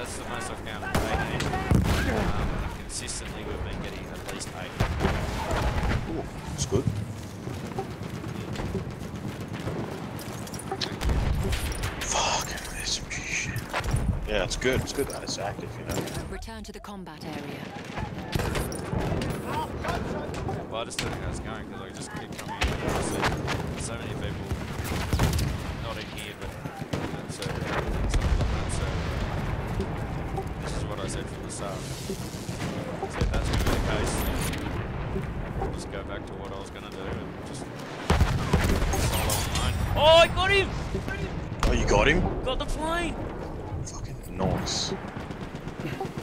that's the most I've counted. 18. Consistently, we've been getting at least 8. Ooh, that's good. Fuck, there's some shit. Yeah, it's good. It's good that it's active, you know. Return to the combat area. Well, I just don't think that's going because I just keep coming in. So many people, not in here, but that server, something on that server. This is what I said from the start. So if that's going to be the case, then I'll just go back to what I was going to do and just solo online. Oh, I got him! Oh, you got him? Got the plane! Fucking nice.